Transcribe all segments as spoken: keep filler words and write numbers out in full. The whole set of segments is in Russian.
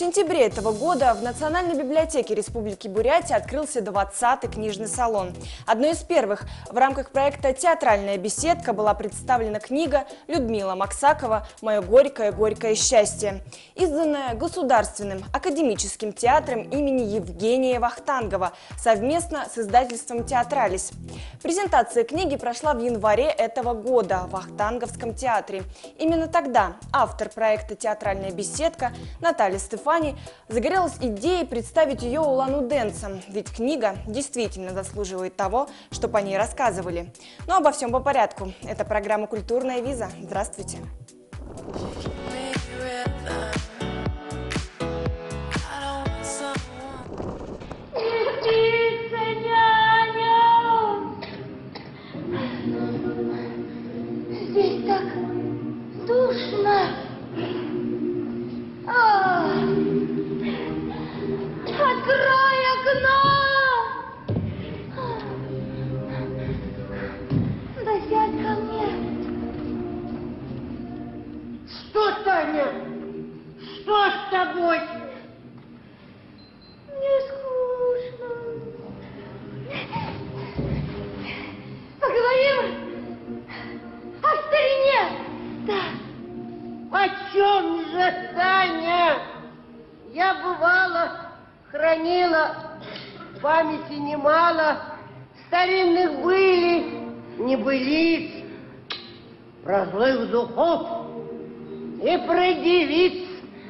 сентябре этого года в Национальной библиотеке Республики Бурятия открылся двадцатый книжный салон. Одной из первых в рамках проекта «Театральная беседка» была представлена книга Людмилы Максакова «Мое горькое-горькое счастье», изданная Государственным академическим театром имени Евгения Вахтангова совместно с издательством «Театралис». Презентация книги прошла в январе этого года в Вахтанговском театре. Именно тогда автор проекта «Театральная беседка» Наталья Стефани загорелась идеей представить ее улан-удэнцам, ведь книга действительно заслуживает того, чтобы о ней рассказывали. Но обо всем по порядку. Это программа «Культурная виза». Здравствуйте! Здесь так душно. А, открой окно! Да сядь ко мне. Что, Таня? Что с тобой? Мне скучно. Поговорим о старине. Да. О чем же, Таня? Я бывала, хранила памяти немало, старинных были, небылиц, про злых духов и про девиц.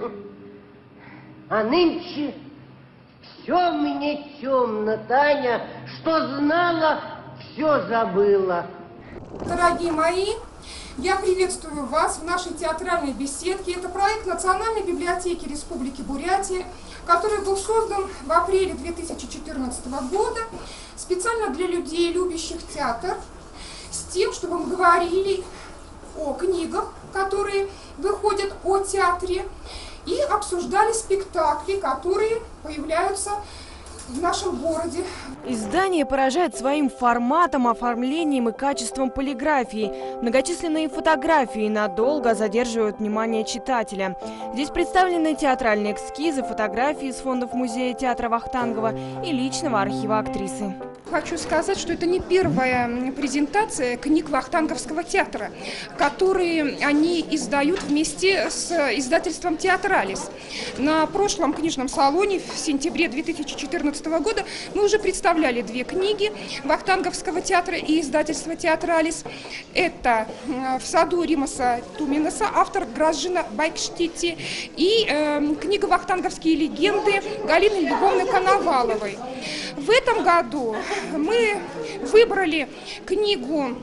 А нынче все мне темно, Таня, что знала, все забыла. Дорогие мои, я приветствую вас в нашей театральной беседке. Это проект Национальной библиотеки Республики Бурятия, который был создан в апреле две тысячи четырнадцатого года специально для людей, любящих театр, с тем, чтобы мы говорили о книгах, которые выходят о театре, и обсуждали спектакли, которые появляются в нашем городе. Издание поражает своим форматом, оформлением и качеством полиграфии. Многочисленные фотографии надолго задерживают внимание читателя. Здесь представлены театральные эскизы, фотографии из фондов музея театра Вахтангова и личного архива актрисы. Хочу сказать, что это не первая презентация книг Вахтанговского театра, которые они издают вместе с издательством «Театралис». На прошлом книжном салоне в сентябре две тысячи четырнадцатого года мы уже представляли две книги Вахтанговского театра и издательства «Театралис». Это «В саду Римаса Туминаса», автор Гражина Байкштити, и э, книга «Вахтанговские легенды» Галины Львовны Коноваловой. В этом году мы выбрали книгу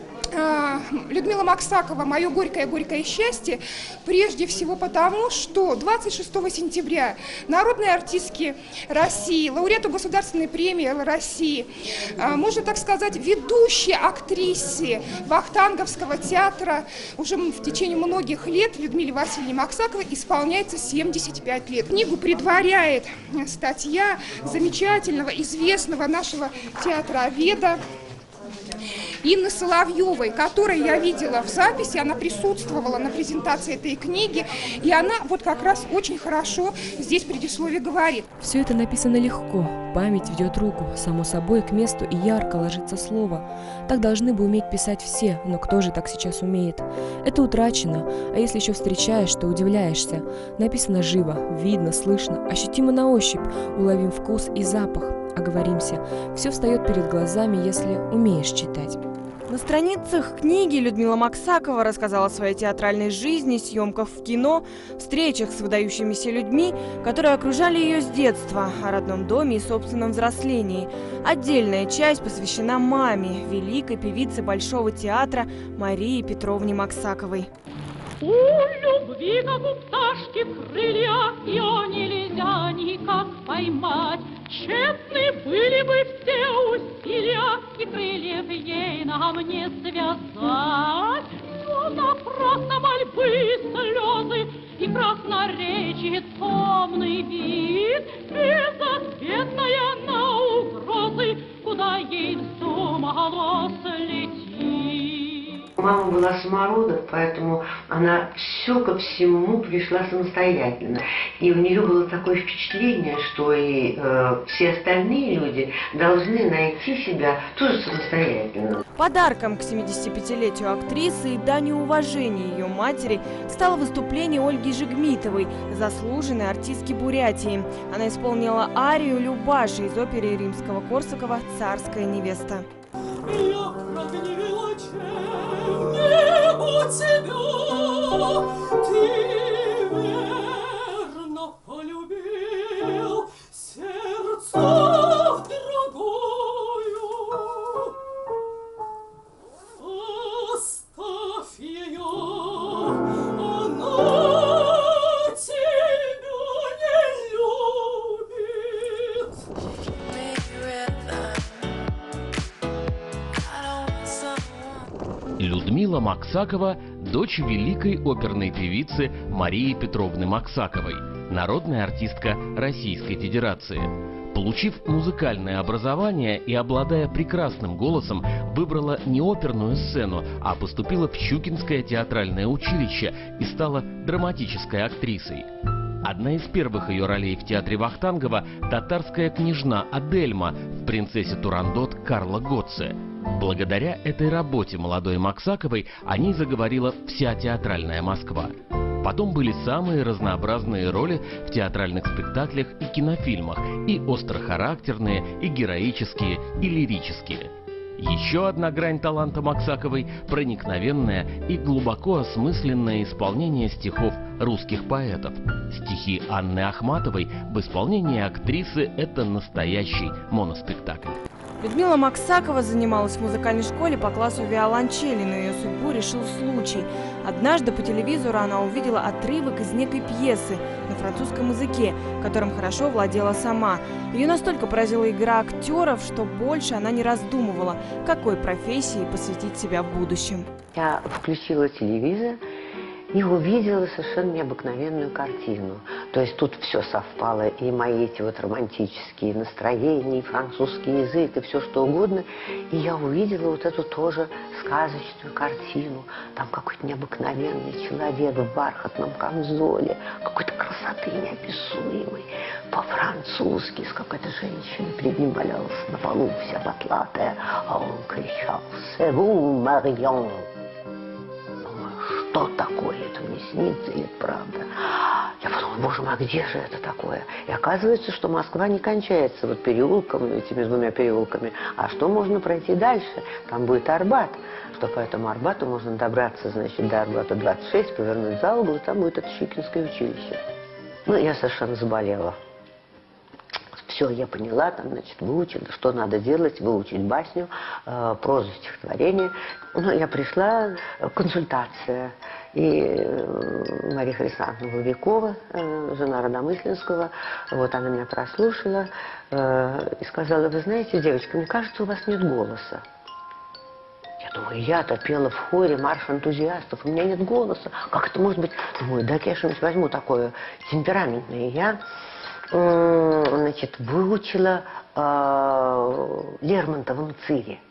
Людмилы Максакова «Мое горькое-горькое счастье» прежде всего потому, что двадцать шестого сентября народные артистки России, лауреату Государственной премии России, можно так сказать, ведущей актрисе Вахтанговского театра уже в течение многих лет Людмиле Васильевне Максаковой исполняется семьдесят пять лет. Книгу предваряет статья замечательного, известного нашего театроведа Инны Соловьевой, которую я видела в записи, она присутствовала на презентации этой книги, и она вот как раз очень хорошо здесь предисловие говорит. Все это написано легко, память ведет руку, само собой к месту и ярко ложится слово. Так должны бы уметь писать все, но кто же так сейчас умеет? Это утрачено, а если еще встречаешь, то удивляешься. Написано живо, видно, слышно, ощутимо на ощупь, уловим вкус и запах. Оговоримся, все встает перед глазами, если умеешь читать. На страницах книги Людмила Максакова рассказала о своей театральной жизни, съемках в кино, встречах с выдающимися людьми, которые окружали ее с детства, о родном доме и собственном взрослении. Отдельная часть посвящена маме, великой певице Большого театра Марии Петровне Максаковой. У любви, как у пташки в крыльях, ее нельзя никак поймать. Тщетны были бы все усилия, и крыльев ей нам не связать. Все напрасно мольбы и слезы, и красноречие томный вид, безответная на угрозы, куда ей вздумалось лететь. мама была самородок, поэтому она все ко всему пришла самостоятельно. И у нее было такое впечатление, что и э, все остальные люди должны найти себя тоже самостоятельно. Подарком к семидесятипятилетию актрисы и данью уважения ее матери стало выступление Ольги Жигмитовой, заслуженной артистки Бурятии. Она исполнила арию Любаши из оперы Римского-Корсакова «Царская невеста». Я прогневила у тебя, ты верно полюбил сердце дорогою. Оставь ее, она тебя не любит. Людмила Максакова – дочь великой оперной певицы Марии Петровны Максаковой, народная артистка Российской Федерации. Получив музыкальное образование и обладая прекрасным голосом, выбрала не оперную сцену, а поступила в Щукинское театральное училище и стала драматической актрисой. Одна из первых ее ролей в театре Вахтангова – татарская княжна Адельма в «Принцессе Турандот» Карла Готце. Благодаря этой работе молодой Максаковой о ней заговорила вся театральная Москва. Потом были самые разнообразные роли в театральных спектаклях и кинофильмах, и острохарактерные, и героические, и лирические. Еще одна грань таланта Максаковой – проникновенное и глубоко осмысленное исполнение стихов русских поэтов. Стихи Анны Ахматовой в исполнении актрисы – это настоящий моноспектакль. Людмила Максакова занималась в музыкальной школе по классу виолончели, но ее судьбу решил случай. Однажды по телевизору она увидела отрывок из некой пьесы на французском языке, которым хорошо владела сама. Ее настолько поразила игра актеров, что больше она не раздумывала, какой профессии посвятить себя в будущем. Я включила телевизор и увидела совершенно необыкновенную картину. То есть тут все совпало, и мои эти вот романтические настроения, и французский язык, и все что угодно. И я увидела вот эту тоже сказочную картину. Там какой-то необыкновенный человек в бархатном камзоле, какой-то красоты неописуемой, по-французски, с какой-то женщиной перед ним валялась на полу, вся потлатая, а он кричал: «C'est vous, Marion!» Что такое? Это мне снится или это правда? Я подумала, боже мой, а где же это такое? И оказывается, что Москва не кончается вот переулком, этими двумя переулками, а что можно пройти дальше? Там будет Арбат, что по этому Арбату можно добраться, значит, до Арбата двадцать шесть, повернуть за угол, и там будет это Щукинское училище. Ну, я совершенно заболела. Все, я поняла, там, значит, выучила, что надо делать, выучить басню, э, прозу, стихотворение. Ну, я пришла, консультация, и э, Мария Хрисантовна Вовикова, э, жена Родомысленского, вот она меня прослушала э, и сказала: вы знаете, девочка, мне кажется, у вас нет голоса. Я думаю, я-то пела в хоре марш энтузиастов, у меня нет голоса. Как это может быть? Думаю, да, я что-нибудь возьму такое темпераментное. Я значит, выучила э, Лермонтова «Мцири».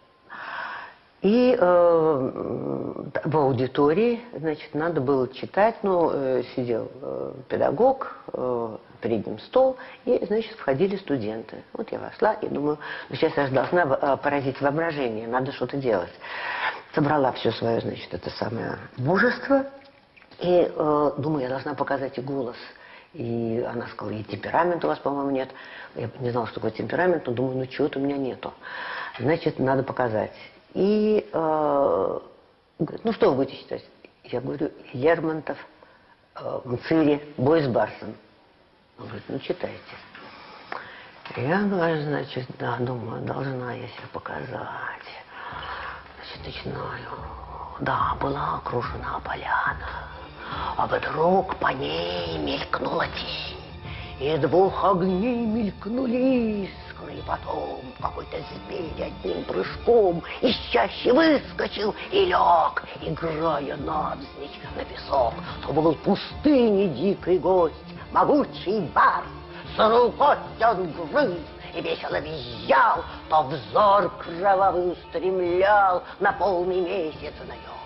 И э, в аудитории, значит, надо было читать, ну, э, сидел э, педагог, э, перед ним стол, и, значит, входили студенты. Вот я вошла и думаю, ну, сейчас я же должна э, поразить воображение, надо что-то делать. Собрала все свое, значит, это самое мужество, и э, думаю, я должна показать и голос. И она сказала: и темперамент у вас, по-моему, нет. Я не знала, что такое темперамент, но думаю, ну чего-то у меня нету. Значит, надо показать. И э, говорит: ну что вы будете читать? Я говорю: Лермонтов, э, Мцири, бой с барсом. Он говорит: ну читайте. Я говорю, значит, да, думаю, должна я себя показать. Значит, начинаю. Да, была окружена поляна. А вдруг по ней мелькнула тень, и двух огней мелькнули искры, и потом какой-то зверь одним прыжком из чащи выскочил и лег, играя навзничь на песок. То был в пустыне дикий гость, могучий барс, с рукой он грыз и весело визжал, то взор кровавый устремлял на полный месяц наем.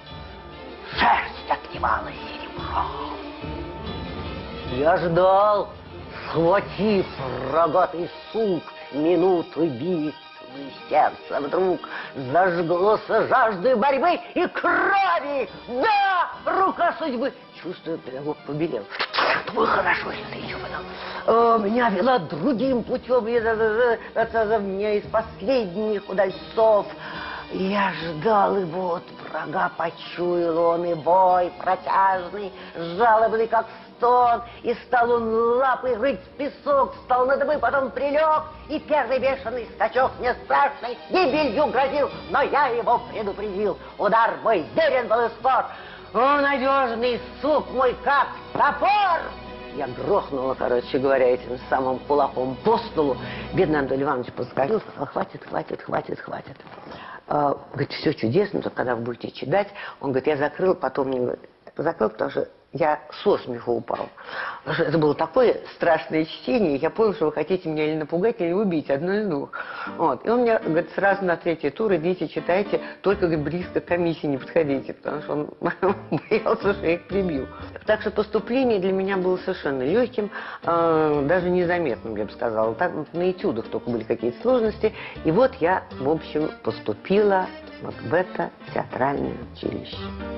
шерсть отливалась серебром. Я ждал, схватив рогатый сук, минуты битвы, сердце вдруг зажглось жаждой борьбы и крови. Да, рука судьбы. Чувствую, педагог побелел. Твой хорошо, если ты еще потом. Меня вела другим путем, меня из последних удальцов. Я ждал, и вот врага почуял он, и бой протяжный, жалобный, как стон, и стал он лапой рыть в песок, встал на дыбы, потом прилег, и первый бешеный скачок мне страшной гибелью грозил, но я его предупредил. Удар мой верен был и скор. О, надежный сук мой, как топор! Я грохнула, короче говоря, этим самым кулаком по столу. Бедный Анатолий Иванович подскочил, сказал: хватит, хватит, хватит, хватит. А, говорит, все чудесно, только когда вы будете читать. Он говорит, я закрыл, потом не закрыл, потому что я со смеху упал. Потому что это было такое страшное чтение, я понял, что вы хотите меня или напугать, или убить, одно из двух. Вот. И он мне говорит, сразу на третий тур идите, читайте, только говорит, близко к комиссии не подходите, потому что он боялся, что я их прибью. Так что поступление для меня было совершенно легким, э, даже незаметным, я бы сказала. Так, на этюдах только были какие-то сложности. И вот я, в общем, поступила вот в это театральное училище.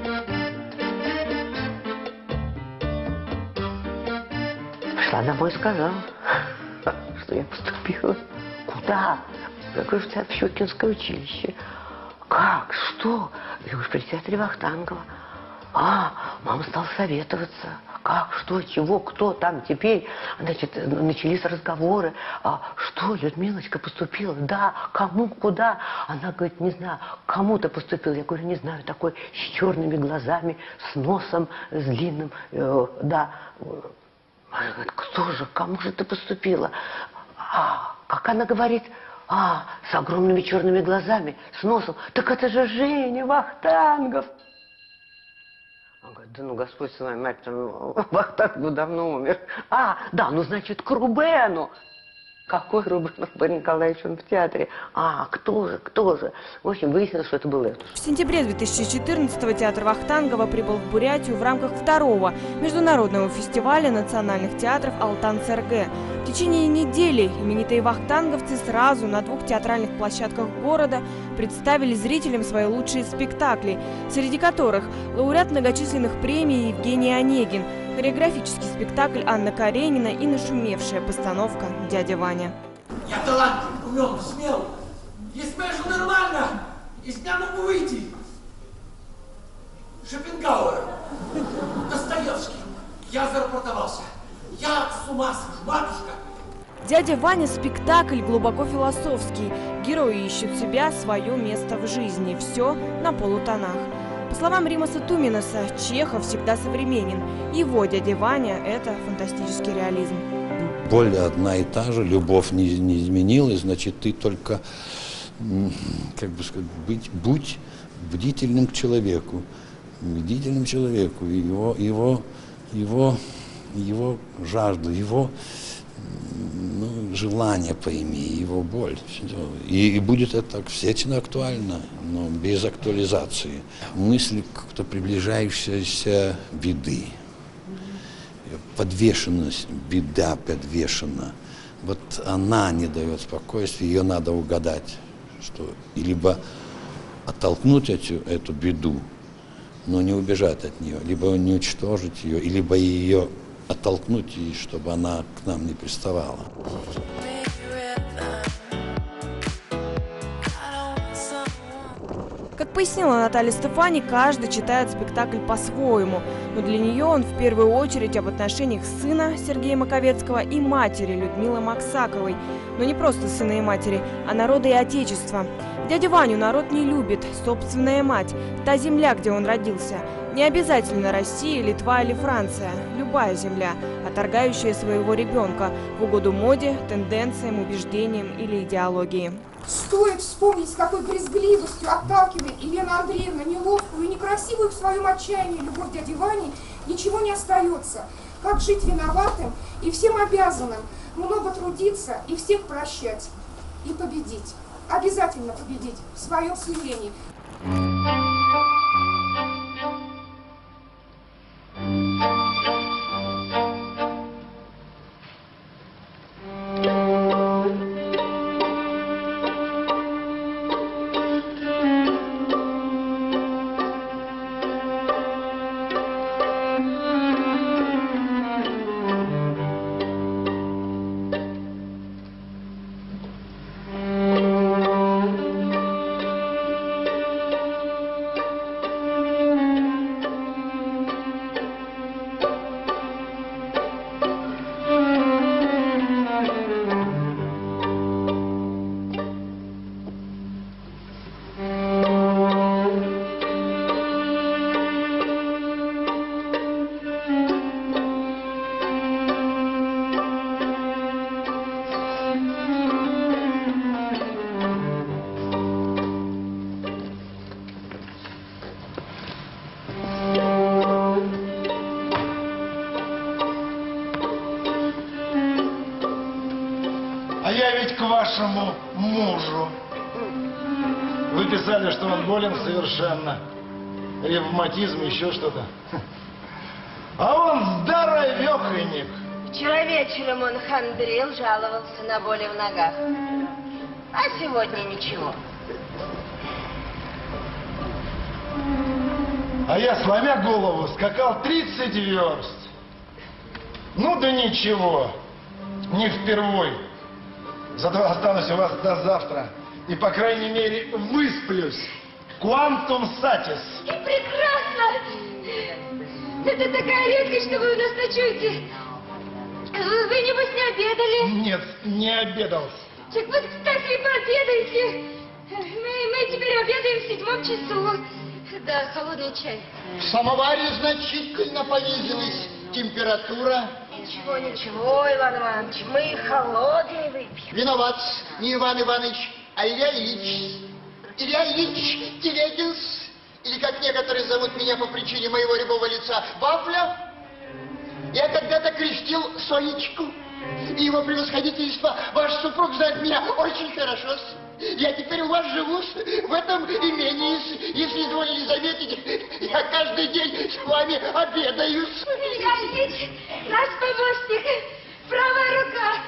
Пришла домой и сказала, что я поступила. Куда? Я говорю, в Щукинское училище. Как? Что? Я говорю, при театре Вахтангова. А, мама стала советоваться. Как, что, чего, кто там теперь? Значит, начались разговоры. А, что, Людмилочка поступила? Да, кому, куда? Она говорит, не знаю, кому-то поступила. Я говорю, не знаю, такой с черными глазами, с носом, с длинным. Э, да. Она говорит, кто же, кому же ты поступила? А, как она говорит, а, с огромными черными глазами, с носом. Так это же Женя Вахтангов. Он говорит, да ну, Господь с вами, мать, там, Вахтангов давно умер. А, да, ну, значит, к Рубену. Какой Рубен Николаевич, он в театре? А, кто же, кто же? В общем, выяснилось, что это был это. В сентябре две тысячи четырнадцатого театр Вахтангова прибыл в Бурятию в рамках второго международного фестиваля национальных театров «Алтан-Серге». В течение недели именитые вахтанговцы сразу на двух театральных площадках города представили зрителям свои лучшие спектакли, среди которых лауреат многочисленных премий Евгений Онегин, хореографический спектакль Анна Каренина и нашумевшая постановка «Дядя Ваня». Я талантлив, умен, смел. Если бы я жил нормально, из меня мог бы выйти Шопенгауэр, Достоевский. Я зарапортовался. Я с ума схожу, матушка. «Дядя Ваня» – спектакль глубоко философский. Герои ищут себя, свое место в жизни. Все на полутонах. По словам Римаса Туминаса, Чехов всегда современен. Его «Дядя Ваня» – это фантастический реализм. Боль одна и та же, любовь не, не изменилась, значит, ты только, как бы сказать, быть, будь бдительным к человеку, бдительным человеку, его, его, его, его жажду, его ну, желание пойми, его боль. И, и будет это вечно актуально, но без актуализации. Мысль как-то приближающейся беды. Подвешенность, беда подвешена. Вот она не дает спокойствия, ее надо угадать, что и либо оттолкнуть эту, эту беду, но не убежать от нее, либо не уничтожить ее, либо ее оттолкнуть, и чтобы она к нам не приставала. Как пояснила Наталья Стефани, каждый читает спектакль по-своему, но для нее он в первую очередь об отношениях сына Сергея Маковецкого и матери Людмилы Максаковой. Но не просто сына и матери, а народа и отечества. Дядю Ваню народ не любит, собственная мать, та земля, где он родился. Не обязательно Россия, Литва или Франция, любая земля, отторгающая своего ребенка в угоду моде, тенденциям, убеждениям или идеологии. Стоит вспомнить, с какой брезгливостью отталкивает Елена Андреевна неловкую и некрасивую в своем отчаянии любовь дяди Вани, ничего не остается. Как жить виноватым и всем обязанным, много трудиться и всех прощать. И победить. Обязательно победить в своем смирении. вашему мужу. Вы писали, что он болен совершенно. Ревматизм, еще что-то. А он здоровеханик. Вчера вечером он хандрил, жаловался на боли в ногах. А сегодня ничего. А я, сломя голову, скакал тридцать верст. Ну да ничего, не впервой. Зато останусь у вас до завтра. И, по крайней мере, высплюсь. Quantum satis. И прекрасно! Это такая редкость, что вы у нас ночуете. Вы, вы, небось, не обедали? Нет, не обедал. Так вот, кстати, и пообедайте. Мы, мы теперь обедаем в седьмом часу. Да, холодный чай. В самоваре значительно понизилась температура. Ничего, ничего, Иван Иванович, мы холодный выпьем. Виноват не Иван Иванович, а Илья Ильич. Илья Ильич Телегинс, или как некоторые зовут меня по причине моего рябого лица, Вафля. Я когда-то крестил Сонечку. И его превосходительство, ваш супруг знает меня очень хорошо. Я теперь у вас живу, в этом имении, если изволили заметить, я каждый день с вами обедаю. Илья Ильич, наш помощник, правая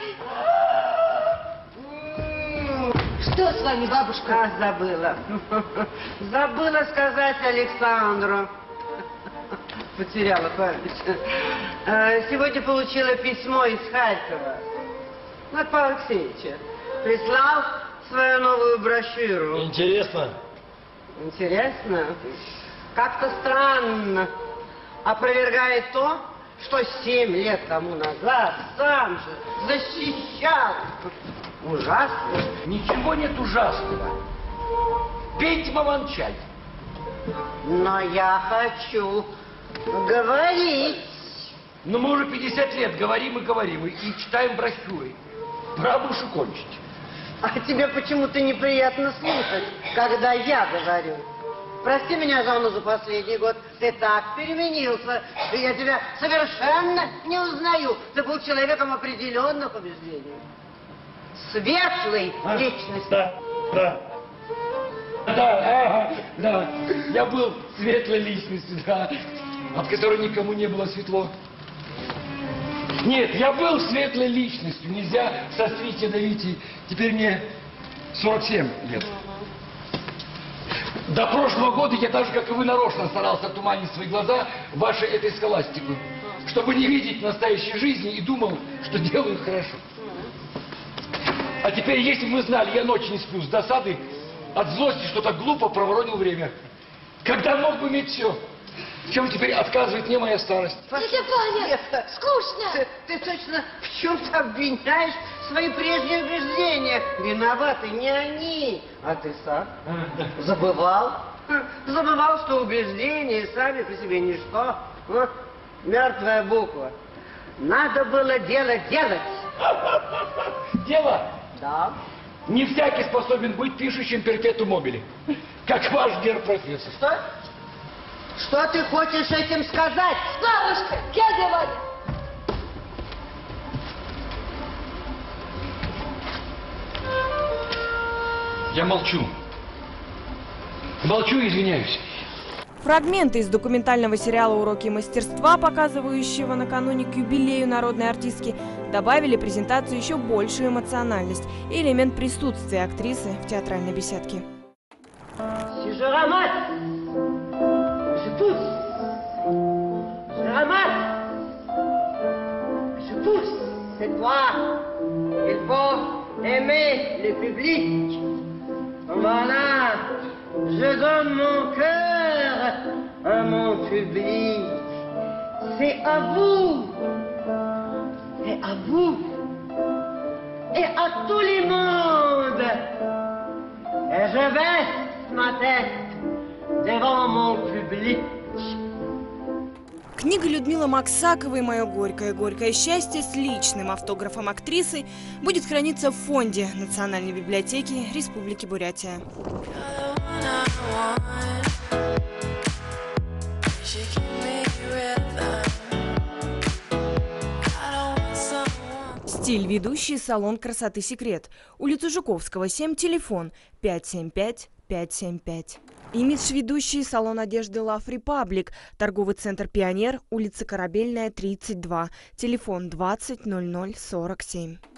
рука. Что с вами, бабушка? А, забыла. Забыла сказать Александру. Потеряла память. Сегодня получила письмо из Харькова. От Павла Алексеевича. Прислал свою новую брошюру. Интересно? Интересно? Как-то странно. Опровергает то, что семь лет тому назад сам же защищал. Ужасно. Ничего нет ужасного. Пейте маман-чай. Но я хочу говорить. Но мы уже пятьдесят лет говорим и говорим, и читаем брошюры. Пора уж кончить. А тебе почему-то неприятно слушать, когда я говорю. Прости меня, Жанна, за последний год. Ты так переменился, что я тебя совершенно не узнаю. Ты был человеком определенных убеждений. Светлой а? личностью. Да, да. Да, ага, да. Я был светлой личностью, да, от которой никому не было светло. Нет, я был светлой личностью. Нельзя сострить и давить. Теперь мне сорок семь лет. До прошлого года я так же, как и вы, нарочно старался туманить свои глаза вашей этой схоластикой, чтобы не видеть настоящей жизни, и думал, что делаю хорошо. А теперь, если бы вы знали, я ночью не сплю с досады, от злости, что так глупо проворонил время. Когда мог бы иметь все. Чем теперь отказывает мне моя старость? Дядя Ваня, скучно. Ты, ты точно в чем-то обвиняешь свои прежние убеждения. Виноваты не они, а ты сам. Забывал? Забывал, что убеждения сами по себе ничто. Вот мертвая буква. Надо было дело делать. Дело? Да. Не всякий способен быть пишущим перпетум мобили, как ваш гер-профессор. Что? Что ты хочешь этим сказать? Бабушка, дядя Ваня. Я молчу. Молчу и извиняюсь. Фрагменты из документального сериала «Уроки мастерства», показывающего накануне к юбилею народной артистки, добавили презентацию еще большую эмоциональность и элемент присутствия актрисы в театральной беседке. Voilà, je donne mon cœur à mon public. C'est à vous, et à vous, et à tout le monde. Et je baisse ma tête devant mon public. Книга Людмилы Максаковой «Мое горькое горькое счастье» с личным автографом актрисы будет храниться в фонде Национальной библиотеки Республики Бурятия. С Стиль, ведущий салон красоты «Секрет». Улица Жуковского, семь, телефон пять семь пять пять семь пять. Имидж, ведущий салон одежды Love Republic, торговый центр «Пионер», улица Корабельная, тридцать два, телефон двадцать ноль ноль сорок семь.